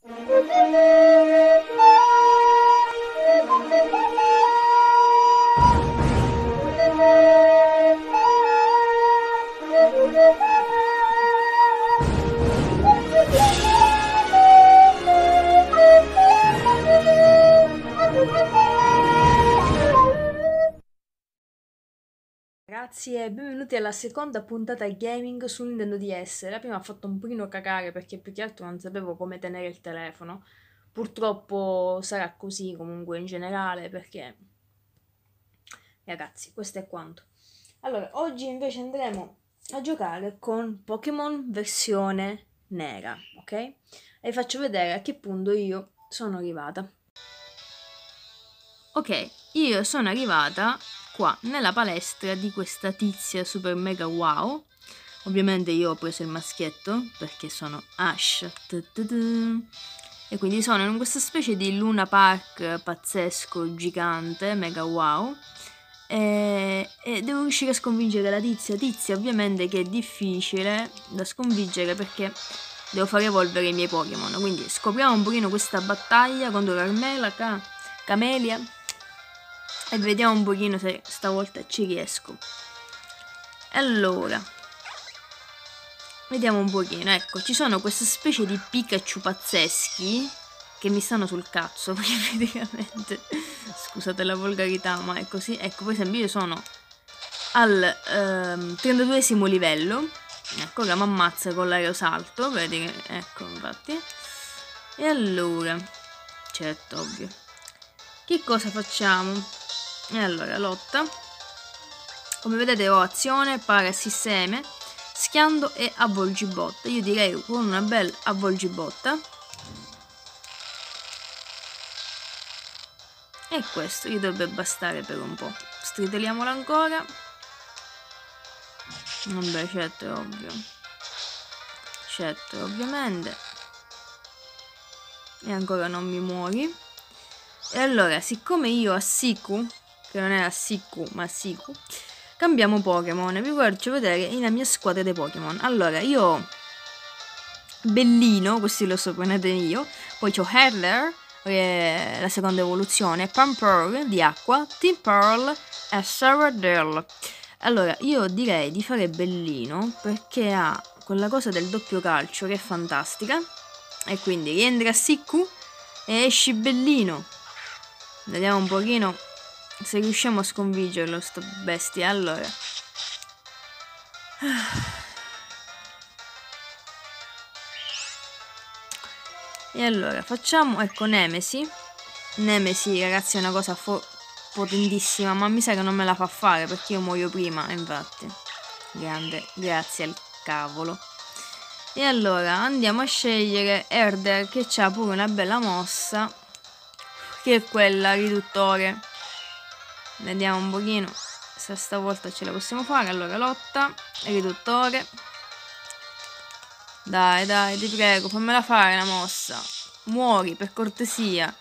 Ragazzi e benvenuti alla seconda puntata gaming su Nintendo DS. La prima ha fatto un pochino cacare perché più che altro non sapevo come tenere il telefono. Purtroppo sarà così comunque in generale perché, ragazzi, questo è quanto. Allora, oggi invece andremo a giocare con Pokémon versione nera, ok? E vi faccio vedere a che punto io sono arrivata. Ok, io sono arrivata qua nella palestra di questa tizia super mega wow. Ovviamente io ho preso il maschietto perché sono Ash. E quindi sono in questa specie di Luna Park pazzesco, gigante, mega wow. E devo riuscire a sconfiggere la tizia. Tizia ovviamente che è difficile da sconfiggere perché devo far evolvere i miei Pokémon. Quindi scopriamo un pochino questa battaglia contro Carmela, Camelia. E vediamo un pochino se stavolta ci riesco. Allora, vediamo un pochino. Ecco, ci sono queste specie di Pikachu pazzeschi che mi stanno sul cazzo praticamente. Scusate la volgarità, ma è così. Ecco, per esempio io sono al 32esimo livello. Ecco che mi ammazza con l'aerosalto, vedi che, ecco, infatti. E allora, certo, ovvio. Che cosa facciamo? E allora, lotta. Come vedete ho azione, parassiseme, schiando e avvolgibotta. Io direi con una bella avvolgibotta. E questo gli dovrebbe bastare per un po'. Stritoliamola ancora. Vabbè, certo, è ovvio. Certo, ovviamente. E ancora non mi muori. E allora, siccome io a Siku, che non è a Siku, ma a Siku, cambiamo Pokémon. Vi faccio vedere la mia squadra dei Pokémon. Allora, io ho Bellino, così lo sopranete io. Poi c'ho Herler, la seconda evoluzione, Pamper di acqua, Team Pearl e Saradell. Allora, io direi di fare Bellino perché ha quella cosa del doppio calcio che è fantastica. E quindi rientra a Siku e esci Bellino. Vediamo un pochino se riusciamo a sconfiggerlo sto bestia. Allora, e allora facciamo, ecco, Nemesi. Nemesi, ragazzi, è una cosa potentissima, ma mi sa che non me la fa fare perché io muoio prima, infatti. Grande, grazie al cavolo. E allora andiamo a scegliere Herder, che ha pure una bella mossa, che è quella riduttore. Vediamo un pochino se stavolta ce la possiamo fare. Allora, lotta, riduttore. Dai, dai, ti prego, fammela fare la mossa. Muori, per cortesia.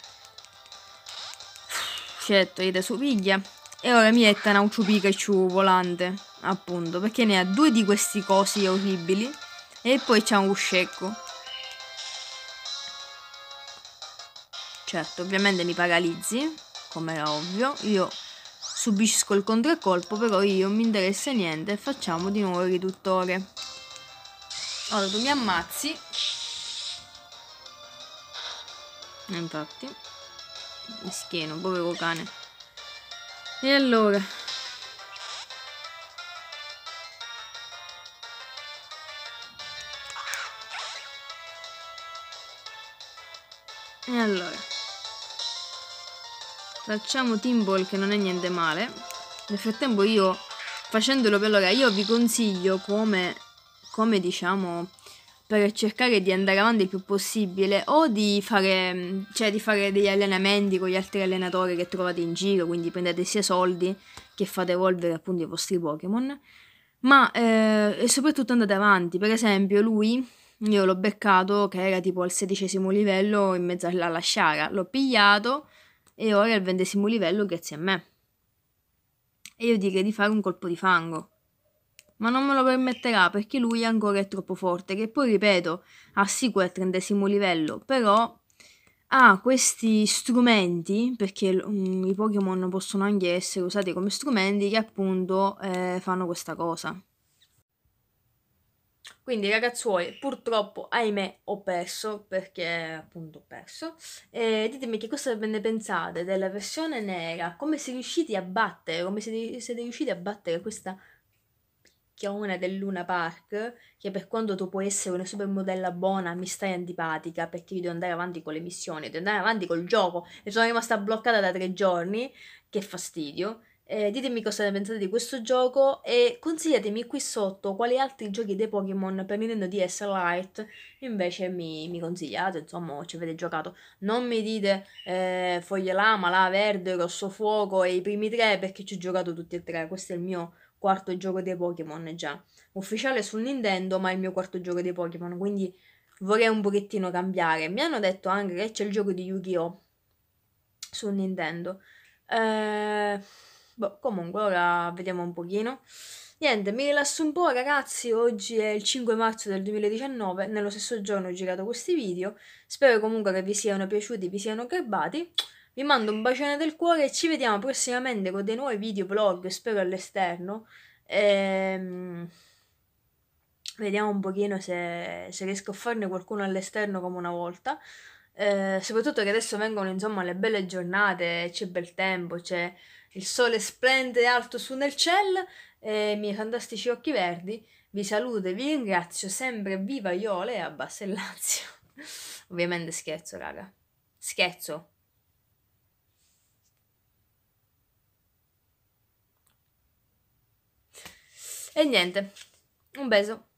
Certo, ride su piglia. E ora mi etta Nauchu Pikachu volante, appunto, perché ne ha due di questi cosi orribili. E poi c'ha un Uscecco. Certo, ovviamente mi paralizzi, come era ovvio. Io subisco il contraccolpo, però io non mi interessa niente. Facciamo di nuovo il riduttore. Ora tu mi ammazzi. Infatti. Mi schieno, povero cane. E allora. E allora. Facciamo Team Ball che non è niente male. Nel frattempo io, facendolo per allora, io vi consiglio come diciamo, per cercare di andare avanti il più possibile, o di fare, cioè di fare degli allenamenti con gli altri allenatori che trovate in giro, quindi prendete sia soldi che fate evolvere appunto i vostri Pokémon, ma e soprattutto andate avanti. Per esempio lui, io l'ho beccato che era tipo al 16° livello in mezzo alla lasciara, l'ho pigliato e ora è al 20° livello grazie a me. E io direi di fare un colpo di fango. ma non me lo permetterà perché lui ancora è troppo forte, che poi ripeto, sì quel 30° livello, però ha questi strumenti, perché i Pokémon possono anche essere usati come strumenti che appunto fanno questa cosa. Quindi ragazzuoli, purtroppo, ahimè, ho perso, perché appunto ho perso. Ditemi che cosa ne pensate della versione nera, come siete riusciti a battere, come siete riusciti a battere questa chiona del Luna Park, che per quanto tu puoi essere una supermodella buona, mi stai antipatica, perché io devo andare avanti con le missioni, devo andare avanti col gioco, e sono rimasta bloccata da 3 giorni, che fastidio. Ditemi cosa ne pensate di questo gioco e consigliatemi qui sotto quali altri giochi dei Pokémon per Nintendo DS Lite invece mi consigliate, insomma, ci avete giocato. Non mi dite Foglia Lama, La Verde, Rosso Fuoco e i primi 3 perché ci ho giocato tutti e 3, questo è il mio quarto gioco dei Pokémon già. Ufficiale sul Nintendo, ma è il mio quarto gioco dei Pokémon, quindi vorrei un pochettino cambiare. Mi hanno detto anche che c'è il gioco di Yu-Gi-Oh! Sul Nintendo. Comunque, ora vediamo un pochino. Niente, mi rilasso un po', ragazzi. Oggi è il 5 marzo del 2019. Nello stesso giorno ho girato questi video. Spero comunque che vi siano piaciuti, vi siano garbati. Vi mando un bacione del cuore e ci vediamo prossimamente con dei nuovi video vlog, spero all'esterno. Vediamo un pochino se riesco a farne qualcuno all'esterno come una volta. Soprattutto che adesso vengono insomma le belle giornate, c'è bel tempo, c'è il sole splende alto su nel cielo e i miei fantastici occhi verdi. Vi saluto e vi ringrazio, sempre viva Iole e abbassa il Lazio. Ovviamente scherzo, raga. Scherzo. E niente, un beso.